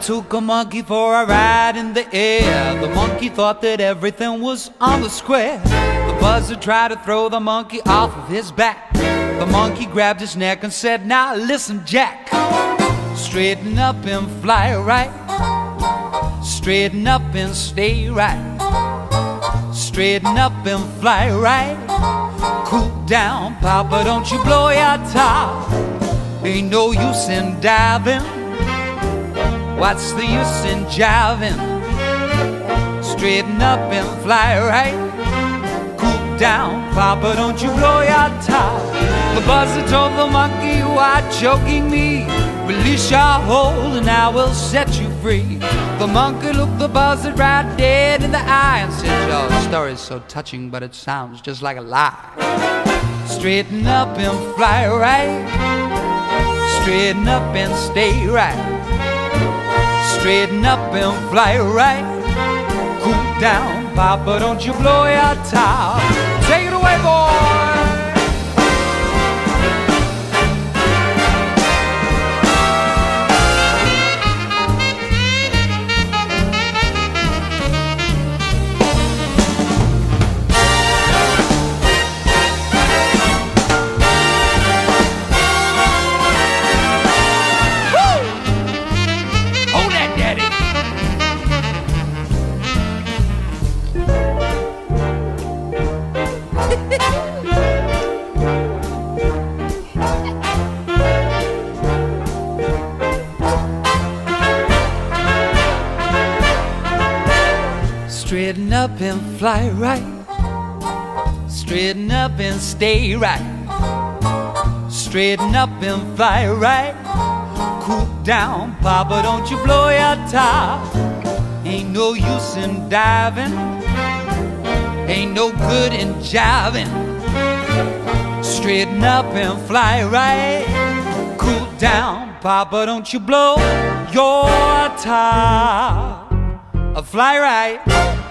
took a monkey for a ride in the air. The monkey thought that everything was on the square. The buzzard tried to throw the monkey off of his back. The monkey grabbed his neck and said, "Now listen, Jack. Straighten up and fly right. Straighten up and stay right. Straighten up and fly right. Cool down, Papa, don't you blow your top. Ain't no use in diving. What's the use in jiving? Straighten up and fly right. Cool down, Papa, don't you blow your top. The buzzard told the monkey, "You are choking me. Release your hold and I will set you free." The monkey looked the buzzard right dead in the eye and said, "Your story's so touching, but it sounds just like a lie. Straighten up and fly right. Straighten up and stay right. Straighten up and fly right. Cool down, Papa, don't you blow your top." Take it away, boy. Straighten up and fly right. Straighten up and stay right. Straighten up and fly right. Cool down, Papa, don't you blow your top. Ain't no use in diving. Ain't no good in jiving. Straighten up and fly right. Cool down, Papa, don't you blow your top. Fly right.